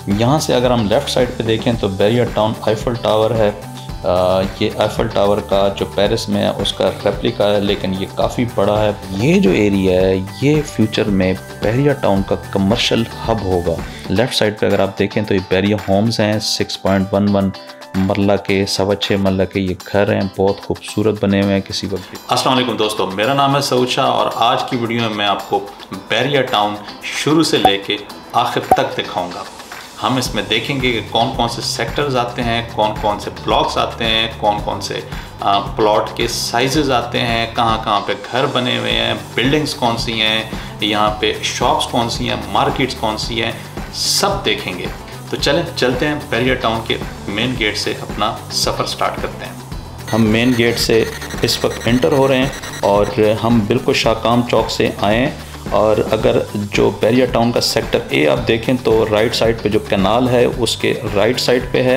यहाँ से अगर हम लेफ़्ट साइड पे देखें तो बैरियर टाउन आईफल टावर है। ये आईफल टावर का जो पेरिस में है उसका रेप्लिका है, लेकिन ये काफ़ी बड़ा है। ये जो एरिया है ये फ्यूचर में बैरियर टाउन का कमर्शियल हब होगा। लेफ़्ट साइड पे अगर आप देखें तो ये बैरियर होम्स हैं, 6.11 मरला के, 6.25 मरला के ये घर हैं, बहुत खूबसूरत बने हुए हैं किसी वक्त भी। अस्सलाम वालेकुम दोस्तों, मेरा नाम है सऊद शाह और आज की वीडियो में मैं आपको बैरियर टाउन शुरू से लेके आखिर तक दिखाऊंगा। हम इसमें देखेंगे कि कौन कौन से सेक्टर्स आते हैं, कौन कौन से ब्लॉक्स आते हैं, कौन कौन से प्लॉट के साइजेस आते हैं, कहाँ कहाँ पे घर बने हुए हैं, बिल्डिंग्स कौन सी हैं, यहाँ पे शॉप्स कौन सी हैं, मार्केट्स कौन सी हैं, सब देखेंगे। तो चलते हैं बैरियर टाउन के मेन गेट से अपना सफ़र स्टार्ट करते हैं। हम मेन गेट से इस वक्त एंटर हो रहे हैं और हम बिल्कुल शाकाम चौक से आए हैं। और अगर जो बैरियर टाउन का सेक्टर ए आप देखें तो राइट साइड पे जो कैनाल है उसके राइट साइड पे है।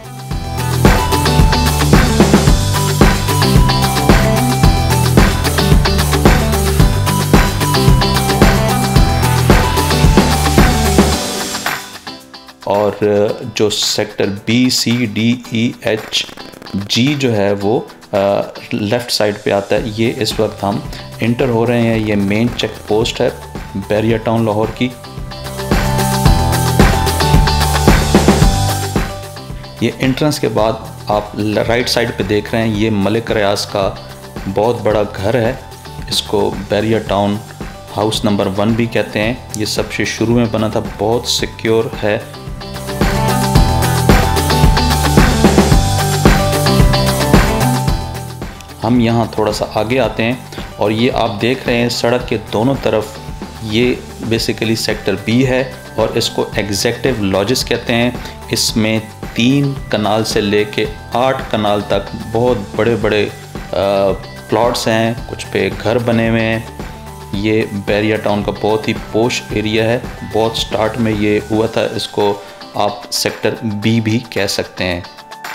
और जो sector B, C, D, E, H, G जो है वो लेफ़्ट साइड पे आता है। ये इस वक्त हम इंटर हो रहे हैं। ये मेन चेक पोस्ट है बैरियर टाउन लाहौर की। ये एंट्रेंस के बाद आप राइट साइड पे देख रहे हैं, ये मलिक रियाज का बहुत बड़ा घर है। इसको बैरियर टाउन हाउस नंबर 1 भी कहते हैं। ये सबसे शुरू में बना था, बहुत सिक्योर है। हम यहाँ थोड़ा सा आगे आते हैं और ये आप देख रहे हैं सड़क के दोनों तरफ, ये बेसिकली सेक्टर बी है और इसको एग्जेक्टिव लॉजेस कहते हैं। इसमें 3 कनाल से लेके 8 कनाल तक बहुत बड़े बड़े प्लॉट्स हैं, कुछ पे घर बने हुए हैं। ये बैरियर टाउन का बहुत ही पोश एरिया है। बहुत स्टार्ट में ये हुआ था, इसको आप सेक्टर बी भी कह सकते हैं।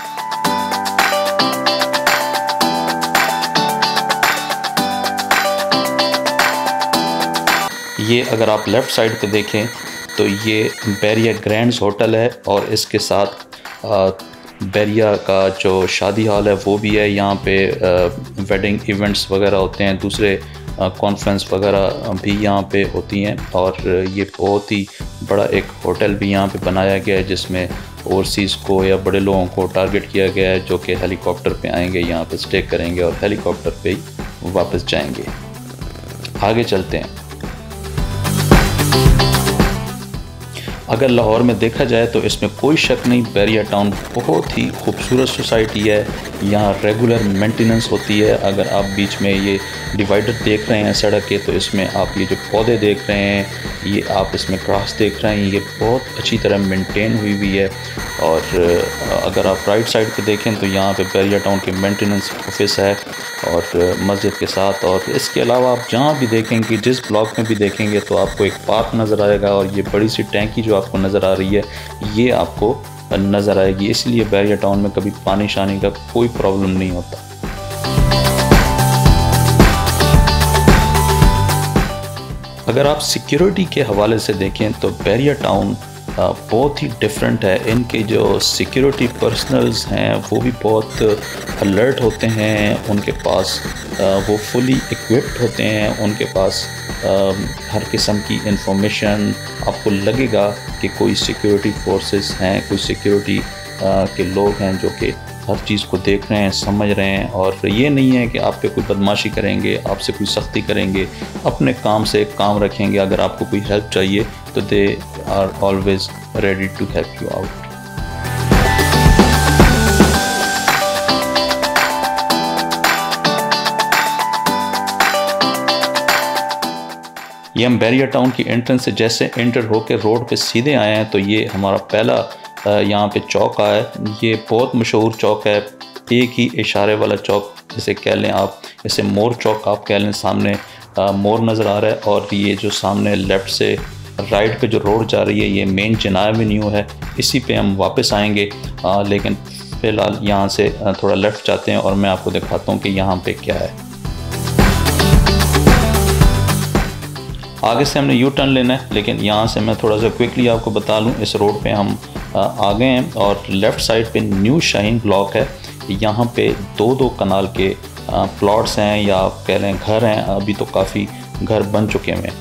ये अगर आप लेफ़्ट साइड पे देखें तो ये बैरियर ग्रैंड्स होटल है और इसके साथ बैरियर का जो शादी हॉल है वो भी है। यहाँ पे वेडिंग इवेंट्स वगैरह होते हैं, दूसरे कॉन्फ्रेंस वगैरह भी यहाँ पे होती हैं। और ये बहुत ही बड़ा एक होटल भी यहाँ पे बनाया गया है जिसमें ओवरसीज़ को या बड़े लोगों को टारगेट किया गया है जो कि हेलीकॉप्टर पे आएंगे, यहाँ पे स्टे करेंगे और हेलीकॉप्टर पे ही वापस जाएंगे। आगे चलते हैं। अगर लाहौर में देखा जाए तो इसमें कोई शक नहीं, बैरियर टाउन बहुत ही खूबसूरत सोसाइटी है। यहाँ रेगुलर मेंटेनेंस होती है। अगर आप बीच में ये डिवाइडर देख रहे हैं सड़क के, तो इसमें आप ये जो पौधे देख रहे हैं, ये आप इसमें ग्रास देख रहे हैं, ये बहुत अच्छी तरह मेंटेन हुई हुई है। और अगर आप राइट साइड पे देखें तो यहाँ पे बैरियर टाउन के मेंटेनेंस ऑफिस है और मस्जिद के साथ। और इसके अलावा आप जहाँ भी देखेंगे, जिस ब्लॉक में भी देखेंगे तो आपको एक पार्क नज़र आएगा और ये बड़ी सी टैंकी जो आपको नज़र आ रही है ये आपको नज़र आएगी। इसलिए बैरियर टाउन में कभी पानी शानी का कोई प्रॉब्लम नहीं होता। अगर आप सिक्योरिटी के हवाले से देखें तो बैरियर टाउन बहुत ही डिफरेंट है। इनके जो सिक्योरिटी पर्सनल्स हैं वो भी बहुत अलर्ट होते हैं। उनके पास वो फुली इक्विप्ड होते हैं। उनके पास हर किस्म की इंफॉर्मेशन, आपको लगेगा कि कोई सिक्योरिटी फोर्सेस हैं, कोई सिक्योरिटी के लोग हैं जो कि हर चीज़ को देख रहे हैं, समझ रहे हैं। और ये नहीं है कि आप पे कोई बदमाशी करेंगे, आपसे कोई सख्ती करेंगे, अपने काम से काम रखेंगे। अगर आपको कोई हेल्प चाहिए तो they are always ready to help you out. ये हम बैरियर टाउन की एंट्रेंस से जैसे एंटर होकर रोड पे सीधे आए हैं तो ये हमारा पहला यहाँ पे चौक आया है। ये बहुत मशहूर चौक है, एक ही इशारे वाला चौक जैसे कह लें आप, जैसे मोर चौक आप कह लें। सामने मोर नज़र आ रहा है और ये जो सामने लेफ़्ट से राइट पे जो रोड जा रही है ये मेन चिनाब एवेन्यू है। इसी पे हम वापस आएंगे, लेकिन फ़िलहाल यहाँ से थोड़ा लेफ़्ट जाते हैं और मैं आपको दिखाता हूँ कि यहाँ पे क्या है। आगे से हमने यू टर्न लेना है, लेकिन यहाँ से मैं थोड़ा सा क्विकली आपको बता लूँ, इस रोड पे हम आ गए हैं और लेफ़्ट साइड पे न्यू शाहीन ब्लॉक है। यहाँ पे दो कनाल के प्लॉट्स हैं या आप कह लें घर हैं, अभी तो काफ़ी घर बन चुके हैं।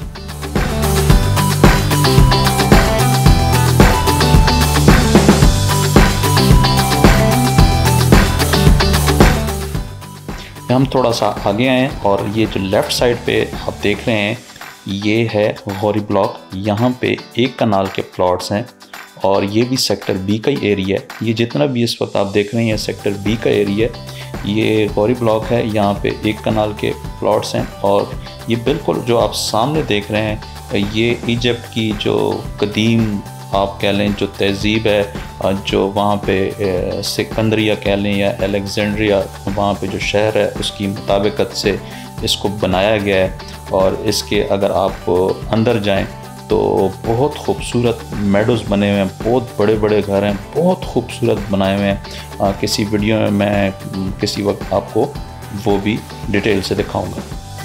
हम थोड़ा सा आगे आए हैं और ये जो लेफ़्ट साइड पे आप देख रहे हैं ये है गौरी ब्लॉक। यहाँ पे 1 कनाल के प्लॉट्स हैं और ये भी सेक्टर बी का ही एरिया है। ये जितना भी इस वक्त आप देख रहे हैं सेक्टर बी का एरिया है। ये गौरी ब्लॉक है, यहाँ पे 1 कनाल के प्लॉट्स हैं और ये बिल्कुल जो आप सामने देख रहे हैं ये इजिप्ट की जो कदीम आप कह लें जो तहज़ीब है, जो वहाँ पे सिकंदरिया कह लें या अलेक्जेंड्रिया वहाँ पे जो शहर है उसकी मुताबिकत से इसको बनाया गया है। और इसके अगर आप अंदर जाएं तो बहुत खूबसूरत मेडोज़ बने हुए हैं, बहुत बड़े बड़े घर हैं, बहुत खूबसूरत बनाए हुए हैं। किसी वीडियो में मैं किसी वक्त आपको वो भी डिटेल से दिखाऊंगा।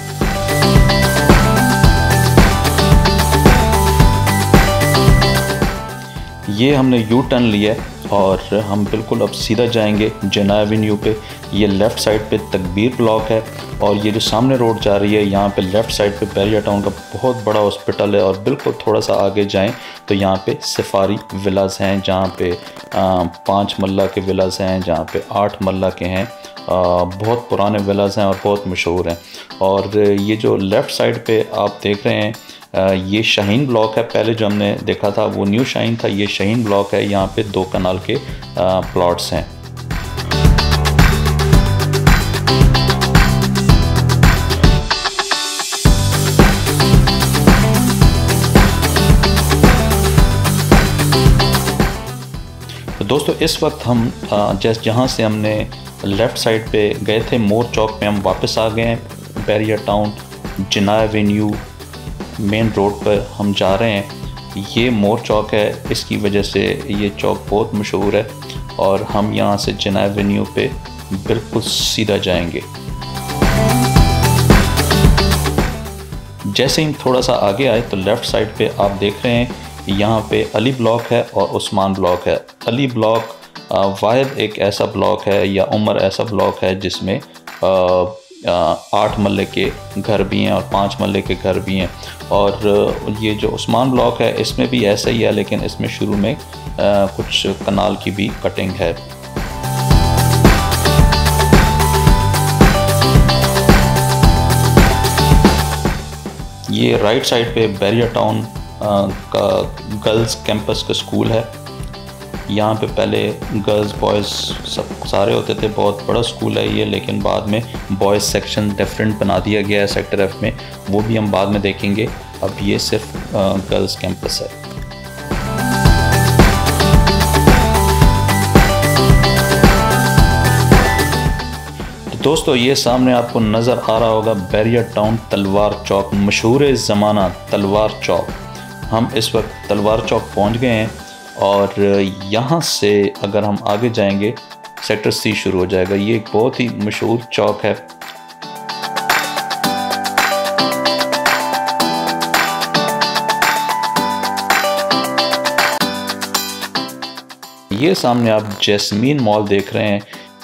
ये हमने यू टर्न लिया है और हम बिल्कुल अब सीधा जाएंगे जिना एवेन्यू पे। ये लेफ़्ट साइड पे तकबीर ब्लॉक है और ये जो सामने रोड जा रही है यहाँ पे लेफ़्ट साइड पे बहरिया टाउन का बहुत बड़ा हॉस्पिटल है और बिल्कुल थोड़ा सा आगे जाएं तो यहाँ पे सफारी विलास हैं, जहाँ पे 5 मरला के विलास हैं, जहाँ पे 8 मरला के हैं। बहुत पुराने विलास हैं और बहुत मशहूर हैं। और ये जो लेफ़्ट साइड पे आप देख रहे हैं ये शाहीन ब्लॉक है। पहले जो हमने देखा था वो न्यू शाहीन था, ये शाहीन ब्लॉक है। यहाँ पे 2 कनाल के प्लॉट्स हैं। तो दोस्तों इस वक्त हम जहाँ से हमने लेफ़्ट साइड पे गए थे मोर चौक पे हम वापस आ गए हैं। Bahria town Jinnah avenue main road पर हम जा रहे हैं। ये मोर चौक है, इसकी वजह से ये चौक बहुत मशहूर है और हम यहाँ से जिना एवेन्यू पे बिल्कुल सीधा जाएंगे। जैसे ही थोड़ा सा आगे आए तो लेफ़्ट साइड पे आप देख रहे हैं यहाँ पे अली ब्लॉक है और उस्मान ब्लॉक है। अली ब्लॉक वाहिद एक ऐसा ब्लॉक है या उमर ऐसा ब्लॉक है जिसमें 8 मरले के घर भी हैं और 5 मरले के घर भी हैं। और ये जो उस्मान ब्लॉक है इसमें भी ऐसा ही है, लेकिन इसमें शुरू में कुछ कनाल की भी कटिंग है। ये राइट साइड पे बहरिया टाउन का गर्ल्स कैंपस का स्कूल है। यहाँ पे पहले गर्ल्स बॉयज़ सब सारे होते थे, बहुत बड़ा स्कूल है ये, लेकिन बाद में बॉयज़ सेक्शन डिफरेंट बना दिया गया है सेक्टर एफ में, वो भी हम बाद में देखेंगे। अब ये सिर्फ गर्ल्स कैंपस है। तो दोस्तों ये सामने आपको नज़र आ रहा होगा बहरिया टाउन तलवार चौक, मशहूर ज़माना तलवार चौक। हम इस वक्त तलवार चौक पहुँच गए हैं और यहाँ से अगर हम आगे जाएंगे सेक्टर सी शुरू हो जाएगा। ये एक बहुत ही मशहूर चौक है। ये सामने आप जैस्मीन मॉल देख रहे हैं।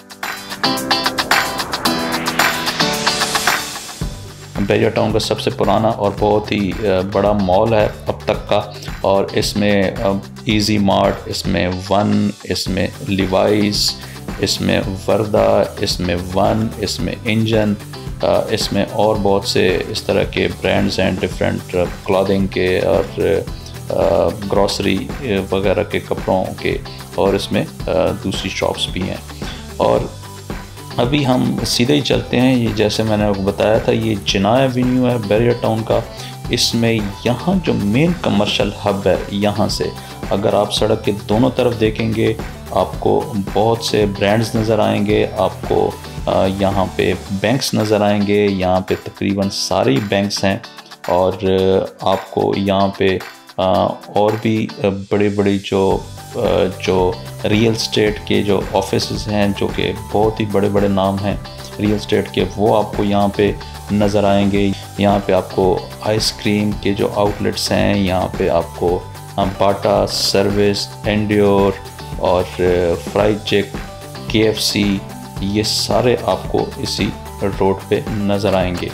बहरिया टाउन का सबसे पुराना और बहुत ही बड़ा मॉल है अब तक का, और इसमें इजी मार्ट, इसमें वन, इसमें लिवाइस, इसमें वर्दा, इसमें वन, इसमें इंजन, इसमें और बहुत से इस तरह के ब्रांड्स हैं डिफरेंट क्लॉथिंग के और ग्रॉसरी वगैरह के कपड़ों के, और इसमें दूसरी शॉप्स भी हैं। और अभी हम सीधे ही चलते हैं। ये जैसे मैंने आपको बताया था ये जिना एवेन्यू है बहरिया टाउन का। इसमें यहाँ जो मेन कमर्शियल हब है, यहाँ से अगर आप सड़क के दोनों तरफ देखेंगे आपको बहुत से ब्रांड्स नज़र आएंगे, आपको यहाँ पे बैंक्स नज़र आएंगे। यहाँ पे तकरीबन सारे बैंक्स हैं और आपको यहाँ पे और भी बड़ी बड़ी जो रियल स्टेट के जो ऑफिसेस हैं, जो कि बहुत ही बड़े बड़े नाम हैं रियल स्टेट के, वो आपको यहाँ पे नज़र आएंगे। यहाँ पे आपको आइसक्रीम के जो आउटलेट्स हैं, यहाँ पे आपको बाटा, सर्विस, एंड्योर और फ्राइड चिक, KFC, ये सारे आपको इसी रोड पे नज़र आएंगे।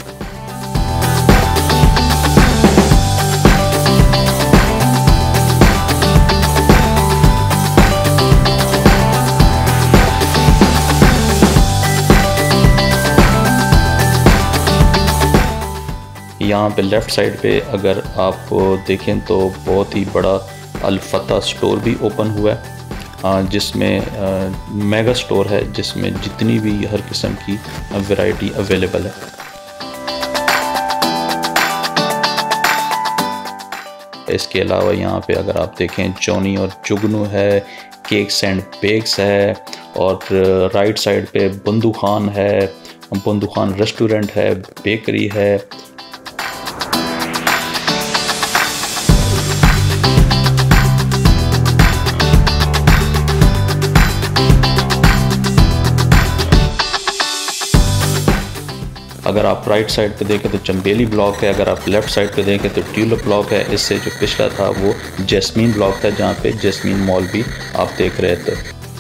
यहाँ पे लेफ़्ट साइड पे अगर आप देखें तो बहुत ही बड़ा अल-फतह स्टोर भी ओपन हुआ है, जिसमें मेगा स्टोर है, जिसमें जितनी भी हर किस्म की वैरायटी अवेलेबल है। इसके अलावा यहाँ पे अगर आप देखें जॉनी और जुगनू है, केक्स एंड बेक्स है, और राइट साइड पे बंदू खान है, बंदू खान रेस्टोरेंट है, बेकरी है। अगर आप राइट साइड पे देखें तो चंबेली ब्लॉक है, अगर आप लेफ़्ट साइड पे देखें तो ट्यूलिप ब्लॉक है। इससे जो पिछला था वो जैस्मीन ब्लॉक था, जहाँ पे जैस्मीन मॉल भी आप देख रहे थे।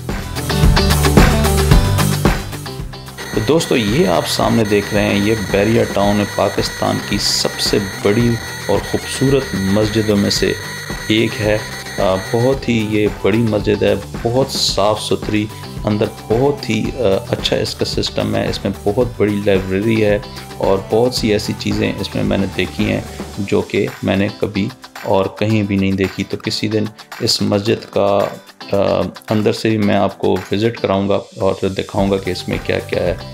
तो दोस्तों, ये आप सामने देख रहे हैं, ये बैरिया टाउन है, पाकिस्तान की सबसे बड़ी और ख़ूबसूरत मस्जिदों में से एक है। बहुत ही ये बड़ी मस्जिद है, बहुत साफ़ सुथरी, अंदर बहुत ही अच्छा इसका सिस्टम है। इसमें बहुत बड़ी लाइब्रेरी है और बहुत सी ऐसी चीज़ें इसमें मैंने देखी हैं जो कि मैंने कभी और कहीं भी नहीं देखी। तो किसी दिन इस मस्जिद का अंदर से ही मैं आपको विज़िट कराऊंगा और दिखाऊंगा कि इसमें क्या क्या है।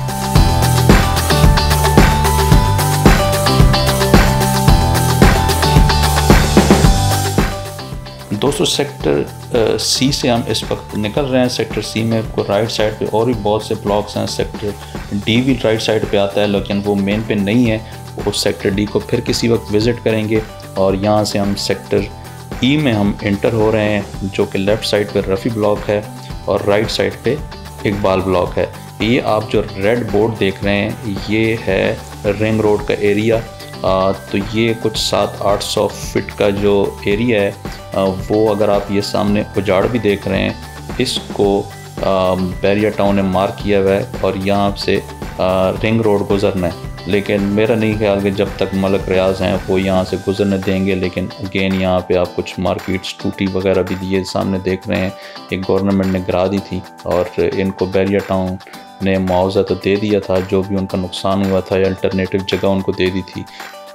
दोस्तों, सेक्टर C से हम इस वक्त निकल रहे हैं। सेक्टर C में को राइट साइड पे और भी बहुत से ब्लॉक्स हैं। सेक्टर D भी राइट साइड पे आता है, लेकिन वो मेन पे नहीं है। वो सेक्टर D को फिर किसी वक्त विज़िट करेंगे। और यहाँ से हम सेक्टर E में हम इंटर हो रहे हैं, जो कि लेफ़्ट साइड पे रफ़ी ब्लॉक है और राइट साइड पे इकबाल ब्लॉक है। ये आप जो रेड बोर्ड देख रहे हैं, ये है रिंग रोड का एरिया। तो ये कुछ 700-800 फीट का जो एरिया है, वो अगर आप ये सामने उजाड़ भी देख रहे हैं, इसको बैरिया टाउन ने मार्क किया हुआ है और यहाँ से रिंग रोड गुजरना है। लेकिन मेरा नहीं ख्याल कि जब तक मलक रियाज हैं वो यहाँ से गुजरने देंगे। लेकिन अगेन यहाँ पे आप कुछ मार्केट्स टूटी वगैरह भी दिए सामने देख रहे हैं, एक गवर्नमेंट ने गिरा दी थी और इनको बैरिया टाउन ने मुआवजा तो दे दिया था, जो भी उनका नुकसान हुआ था, या अल्टरनेटिव जगह उनको दे दी थी।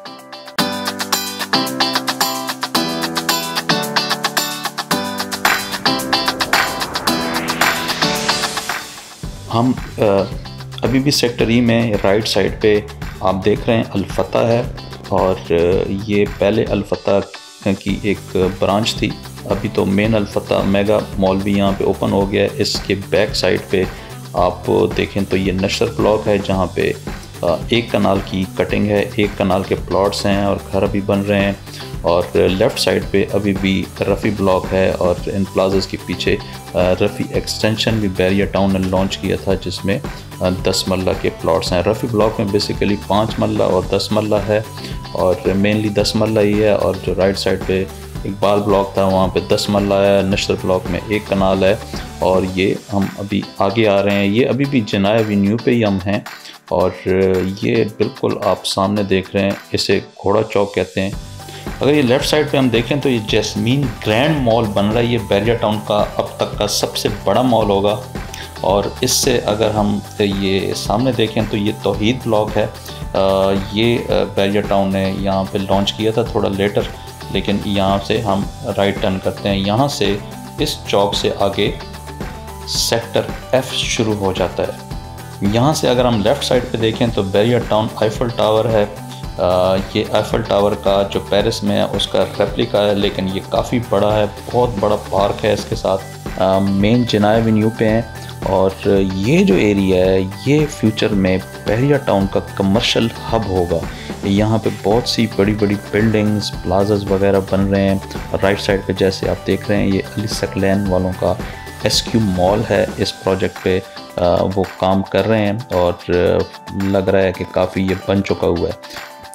हम अभी भी सेक्टर E में राइट साइड पे आप देख रहे हैं अल-फतह है, और ये पहले अल-फतह की एक ब्रांच थी। अभी तो मेन अल-फतह मेगा मॉल भी यहाँ पे ओपन हो गया है। इसके बैक साइड पे आप देखें तो ये नशर ब्लॉक है, जहाँ पे एक कनाल की कटिंग है, एक कनाल के प्लॉट्स हैं और घर अभी बन रहे हैं। और लेफ़्ट साइड पे अभी भी रफ़ी ब्लॉक है, और इन प्लाजास के पीछे रफ़ी एक्सटेंशन भी बैरिया टाउन ने लॉन्च किया था, जिसमें 10 मरला के प्लॉट्स हैं। रफ़ी ब्लॉक में बेसिकली 5 मरला और 10 मरला है, और मेनली 10 मरला ही है। और जो राइट साइड पे इकबाल ब्लॉक था, वहाँ पे 10 मरला है। नशर ब्लॉक में एक कनाल है। और ये हम अभी आगे आ रहे हैं, ये अभी भी जनाया एवेन्यू पे ही हम हैं। और ये बिल्कुल आप सामने देख रहे हैं, इसे घोड़ा चौक कहते हैं। अगर ये लेफ़्ट साइड पे हम देखें तो ये जैस्मीन ग्रैंड मॉल बन रहा है। ये बैरिया टाउन का अब तक का सबसे बड़ा मॉल होगा। और इससे अगर हम ये सामने देखें तो ये तौहीद ब्लॉक है। ये बैरिया टाउन ने यहाँ पे लॉन्च किया था थोड़ा लेटर, लेकिन यहाँ से हम राइट टर्न करते हैं। यहाँ से इस चौक से आगे सेक्टर F शुरू हो जाता है। यहाँ से अगर हम लेफ़्ट साइड पे देखें तो बैरिया टाउन आईफल टावर है। ये आईफल टावर का जो पेरिस में है उसका रेप्लिका है, लेकिन ये काफ़ी बड़ा है, बहुत बड़ा पार्क है इसके साथ। मेन जनाया एवेन्यू पे हैं। और ये जो एरिया है ये फ्यूचर में बैरिया टाउन का कमर्शियल हब होगा। यहाँ पे बहुत सी बड़ी बड़ी बिल्डिंग्स, प्लाजाज वगैरह बन रहे हैं। राइट साइड पे जैसे आप देख रहे हैं, ये अली सकलैन वालों का SQ मॉल है। इस प्रोजेक्ट पे वो काम कर रहे हैं और लग रहा है कि काफ़ी ये बन चुका हुआ है।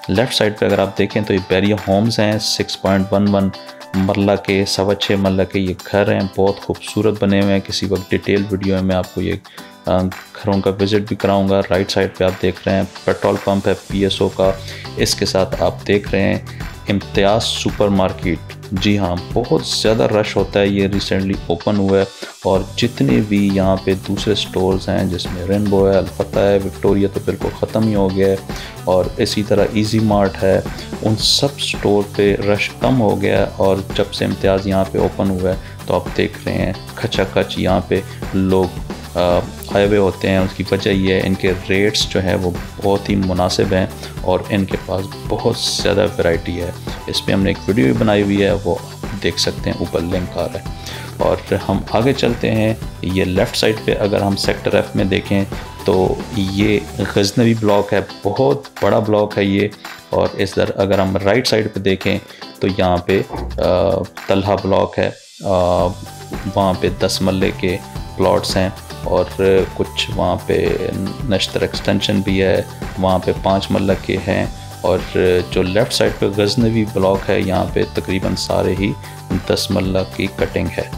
लेफ़्ट साइड पे अगर आप देखें तो ये बैरिया होम्स हैं, 6.11 मरला के, 6.25 मरला के ये घर हैं, बहुत खूबसूरत बने हुए हैं। किसी वक्त डिटेल वीडियो में मैं आपको ये घरों का विज़िट भी कराऊंगा। राइट साइड पे आप देख रहे हैं पेट्रोल पंप है PSO का। इसके साथ आप देख रहे हैं इम्तियाज़ सुपर मार्केट। जी हाँ, बहुत ज़्यादा रश होता है, ये रिसेंटली ओपन हुआ है। और जितने भी यहाँ पे दूसरे स्टोर्स हैं जिसमें रेनबो है, अल्फता है, विक्टोरिया तो बिल्कुल ख़त्म ही हो गया है, और इसी तरह इजी मार्ट है, उन सब स्टोर पे रश कम हो गया है। और जब से इम्तियाज़ यहाँ पे ओपन हुआ है तो आप देख रहे हैं खचाखच यहाँ पे लोग आए हुए होते हैं। उसकी वजह ये है इनके रेट्स जो हैं वो बहुत ही मुनासिब हैं और इनके पास बहुत ज़्यादा वैरायटी है। इस पर हमने एक वीडियो भी बनाई हुई है, वो आप देख सकते हैं, ऊपर लिंक आ रहा है। और हम आगे चलते हैं। ये लेफ़्ट साइड पे अगर हम सेक्टर F में देखें तो ये गजनवी ब्लॉक है, बहुत बड़ा ब्लॉक है ये। और इस दर अगर हम राइट साइड पे देखें तो यहाँ पे तलहा ब्लॉक है, वहाँ पे 10 मरले के प्लॉट्स हैं, और कुछ वहाँ पे नश्तर एक्सटेंशन भी है, वहाँ पे 5 मरला के हैं। और जो लेफ़्ट साइड पे गजनवी ब्लॉक है, यहाँ पे तकरीबन सारे ही 10 मरला की कटिंग है।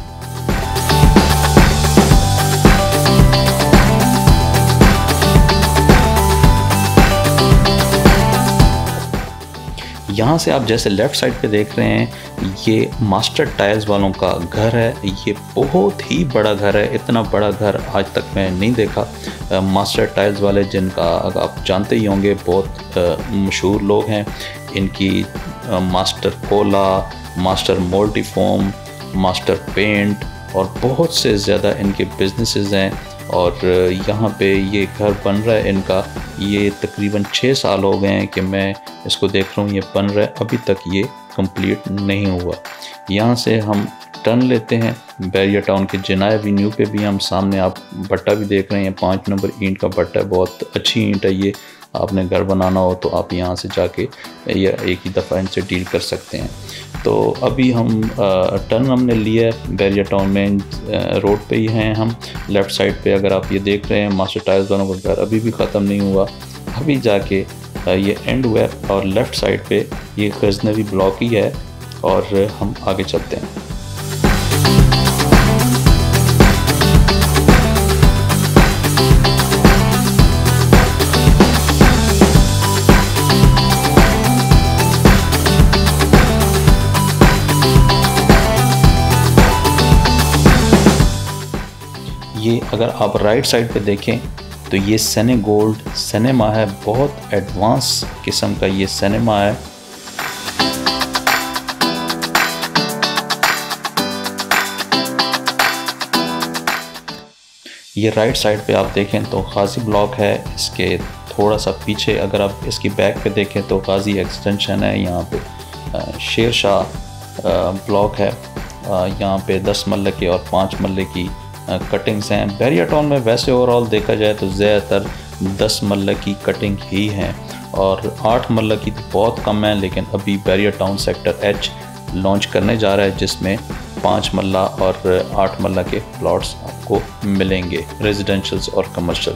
यहाँ से आप जैसे लेफ़्ट साइड पे देख रहे हैं, ये मास्टर टाइल्स वालों का घर है। ये बहुत ही बड़ा घर है, इतना बड़ा घर आज तक मैं नहीं देखा। मास्टर टाइल्स वाले, जिनका आप जानते ही होंगे, बहुत मशहूर लोग हैं। इनकी Master Cola, Master Moltyfoam, Master Paint और बहुत से ज़्यादा इनके बिजनेसेस हैं। और यहाँ पे ये घर बन रहा है इनका, ये तकरीबन 6 साल हो गए हैं कि मैं इसको देख रहा हूँ, ये बन रहा है, अभी तक ये कंप्लीट नहीं हुआ। यहाँ से हम टर्न लेते हैं बैरिया टाउन के जिनाया एवेन्यू पे भी। हम सामने आप भट्टा भी देख रहे हैं, 5 नंबर ईंट का भट्टा है, बहुत अच्छी ईंट है ये। आपने घर बनाना हो तो आप यहाँ से जाके या एक ही दफ़ा इनसे डील कर सकते हैं। तो अभी हम टर्न हमने लिया है, बैरिया टाउन में रोड पे ही हैं हम। लेफ़्ट साइड पे अगर आप ये देख रहे हैं, मास्टर टाइल्स वालों का घर अभी भी ख़त्म नहीं हुआ, अभी जाके ये एंड हुआ है। और लेफ़्ट साइड पे ये गजनवी ब्लॉक ही है। और हम आगे चलते हैं। ये अगर आप राइट साइड पे देखें तो ये सेनेगोल्ड सिनेमा है, बहुत एडवांस किस्म का ये सिनेमा है। ये राइट साइड पे आप देखें तो गाजी ब्लॉक है, इसके थोड़ा सा पीछे अगर आप इसकी बैक पे देखें तो गाजी एक्सटेंशन है। यहाँ पे शेर शाह ब्लॉक है, यहाँ पे 10 मरले की और 5 मरले की कटिंग्स हैं। बैरिया टाउन में वैसे ओवरऑल देखा जाए तो ज़्यादातर 10 मरले की कटिंग ही हैं, और 8 मरले की तो बहुत कम है। लेकिन अभी Bahria Town sector H launch करने जा रहा है, जिसमें 5 मरला और 8 मरला के प्लॉट्स आपको मिलेंगे, रेजिडेंशल्स और कमर्शियल।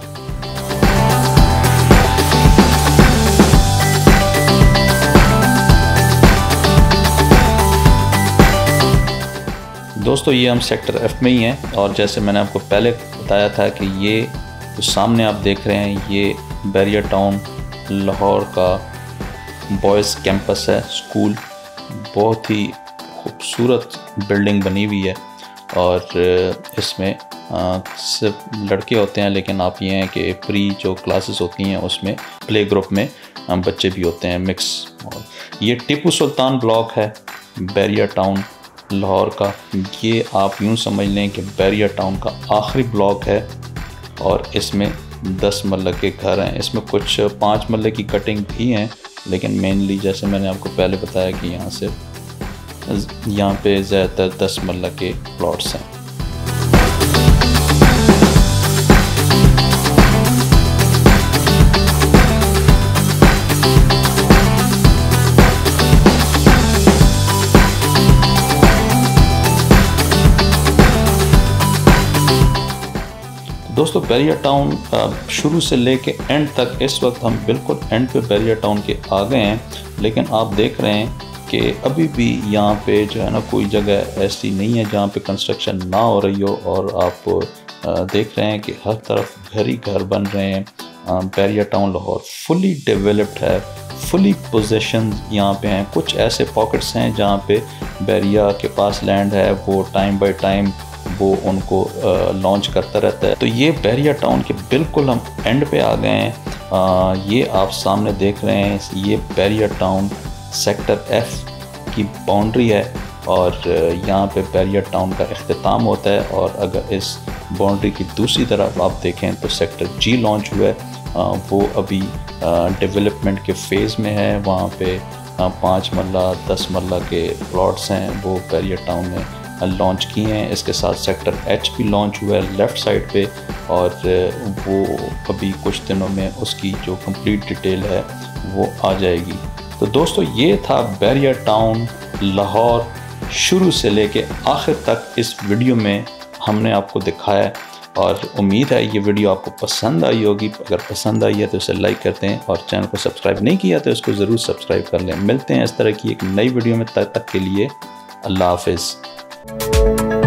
दोस्तों ये हम सेक्टर F में ही हैं, और जैसे मैंने आपको पहले बताया था कि ये जो सामने आप देख रहे हैं, ये बैरिया टाउन लाहौर का बॉयज़ कैंपस है, स्कूल। बहुत ही खूबसूरत बिल्डिंग बनी हुई है, और इसमें सिर्फ लड़के होते हैं, लेकिन आप ये हैं कि प्री जो क्लासेस होती हैं उसमें प्ले ग्रुप में बच्चे भी होते हैं, मिक्स। और ये टीपू सुल्तान ब्लॉक है बैरिया टाउन लाहौर का। ये आप यूँ समझ लें कि बैरिया टाउन का आखिरी ब्लॉक है, और इसमें 10 मरले के घर हैं। इसमें कुछ 5 मरले की कटिंग भी हैं, लेकिन मेनली जैसे मैंने आपको पहले बताया कि यहाँ पे ज़्यादातर 10 मरले के प्लॉट्स हैं। दोस्तों बैरियर टाउन शुरू से लेके एंड तक, इस वक्त हम बिल्कुल एंड पे बैरियर टाउन के आ गए हैं, लेकिन आप देख रहे हैं कि अभी भी यहाँ पे जो है ना कोई जगह ऐसी नहीं है जहाँ पे कंस्ट्रक्शन ना हो रही हो। और आप देख रहे हैं कि हर तरफ घर ही घर बन रहे हैं। Bahria town Lahore fully developed है, फुली पोजेशन यहाँ पे हैं। कुछ ऐसे पॉकेट्स हैं जहाँ पे बैरिया के पास लैंड है, वो टाइम बाय टाइम वो उनको लॉन्च करता रहता है। तो ये बैरियर टाउन के बिल्कुल हम एंड पे आ गए हैं। ये आप सामने देख रहे हैं, ये बैरियर टाउन सेक्टर F की बाउंड्री है और यहाँ पे बैरियर टाउन का इख्तिताम होता है। और अगर इस बाउंड्री की दूसरी तरफ आप देखें तो सेक्टर G लॉन्च हुआ है, वो अभी डेवलपमेंट के फेज़ में है। वहाँ पे 5 मरला 10 मरला के प्लॉट्स हैं, वो बैरियर टाउन में लॉन्च किए हैं। इसके साथ सेक्टर H भी लॉन्च हुआ है लेफ़्ट साइड पे, और वो अभी कुछ दिनों में उसकी जो कंप्लीट डिटेल है वो आ जाएगी। तो दोस्तों ये था बैरियर टाउन लाहौर शुरू से लेके आखिर तक इस वीडियो में हमने आपको दिखाया है, और उम्मीद है ये वीडियो आपको पसंद आई होगी। अगर पसंद आई है तो इसे लाइक करते हैं, और चैनल को सब्सक्राइब नहीं किया तो इसको ज़रूर सब्सक्राइब कर लें। मिलते हैं इस तरह की एक नई वीडियो में, तब तक के लिए अल्लाह हाफ़िज़।